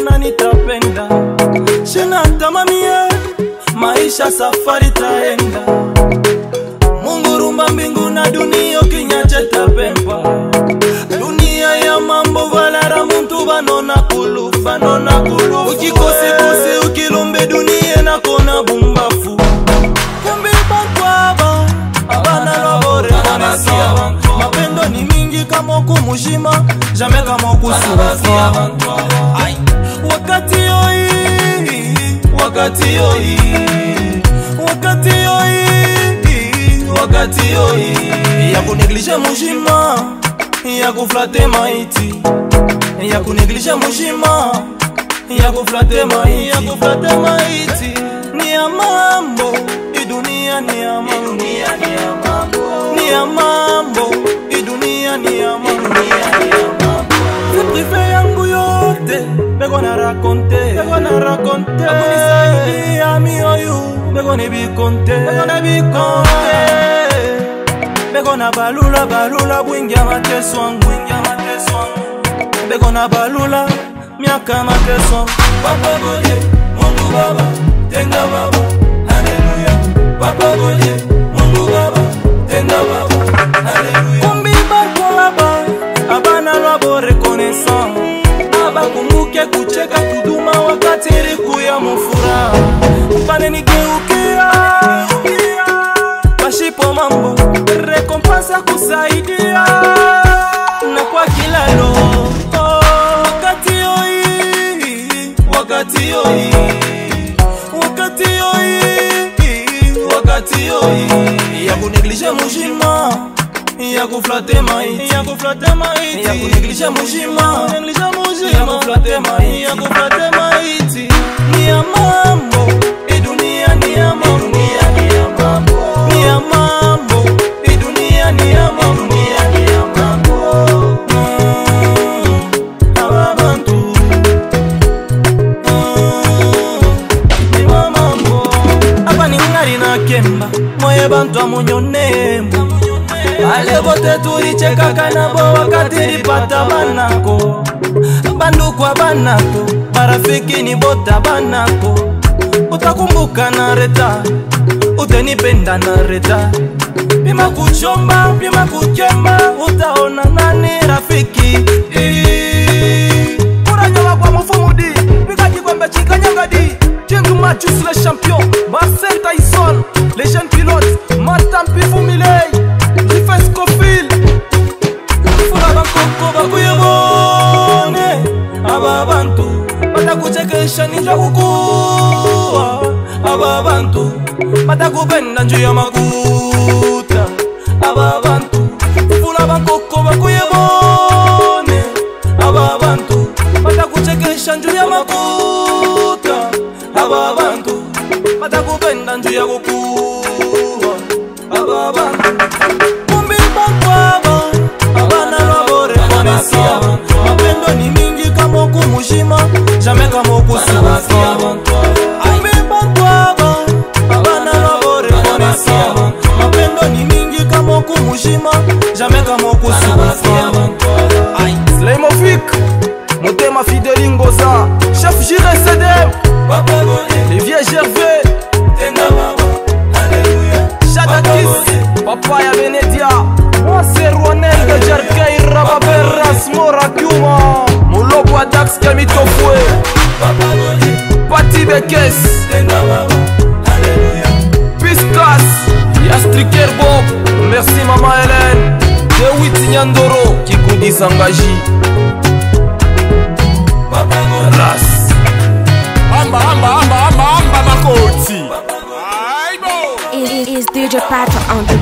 nani tapenda. Shina tamamie maisha safari taenda. Mungu rumba mbingu na dunia kinyache tapempa. Dunia ya mambo valara muntu banona kulufa. Ukikose kose ukilumbe dunia na kona bumbafu. Kumbi bakwaba abana lobore konesia. Mapendo ni mingi kama kumushima, jamais kama kusuka. Wakati yoi, wakati yoi, wakati yoi, wakati yoi. Ya kuneglisha mushima, ya kuflate maiti. Ya kuneglisha mushima, ya kuflate maiti. Ya kuflate maiti. Ni ya mambo, i dunia ni ya mambo. Ni ya mambo, i dunia ni ya mambo. Privé yangu yote bego na raconte. Akunisaidi ami oyu bego ni bikonte. Bego na balula bwingi ya mateso wangu. Bego na balula miaka mateso. Papa Godie, Mungu Baba, tenda Baba, haleluya. Papa Godie, Mungu Baba, tenda Baba, haleluya. Kumbi bakwaba abana lwabo reconnaissant. Abakumbuke kucheka kuduma wakati ilikuya mufura. Upane nigeukia pashipo mambo rekompensa kusaidia. Na kwa kila lo wakati yoi, wakati yoi, wakati yoi, wakati yoi. Ya kuneglisha mushima, ya kuflate maiti. Ya kuneglisha mushima, ya kuflate maiti. Ya kuflate maiti. Ni ya mambo, i dunia ni ya mambo. Ni ya mambo, i dunia ni ya mambo. Ababantu ni mamambo. Apa ni ngari na kemba moye bantu amunyonemu. Ale bote tulicheka kanabo wakati nipata banako. Banduku wa banako, marafiki ni bota banako. Utakumbuka na reta, utenipenda na reta. Pima kuchomba, pima kuchemba, utaona nani rafiki. Kuranyola kwa mufumudi, Pikaji kwembe chika nyangadi. Jengu Matthews le champion, Marcel Tyson, les jeunes pilotes, Martin Pifumilei, Rifes Kofil. Fula bakoko bakuyebone, ababantu batakuchekesha ninja kukua. Ababantu batakupenda njuu ya makuta. Ababantu fula bakoko bakuyebone. Ababantu batakuchekesha njuu ya makuta. Ababantu batakupenda njuu ya kukua. Ababantu kumbi bakwaba abana lwabo reconnaissant. Mapendo ni mingi kama kumushima, jamais kama kusuka. Kumbi bakwaba abana lwabo reconnaissant. Mapendo ni mingi kama kumushima, jamais kama kusuka. Slaymovic, Motema Fideli Ngoza, Chef Jire Sedem, les vieux Gervais, tenda Baba, haleluya. Shadakis, Papaya Benedia, moi c'est Rouanel de Jarkei, Rababeras, Morakiuma, Moulobo Adax, Kamitofwe, Pati Bekes, tenda Baba, haleluya. Piskas, Yastriker Bob, merci Maman Hélène, Dewit Nyandoro, Kikoudi Sangaji, Ras, Amba Makoti. Is DJ Pato on the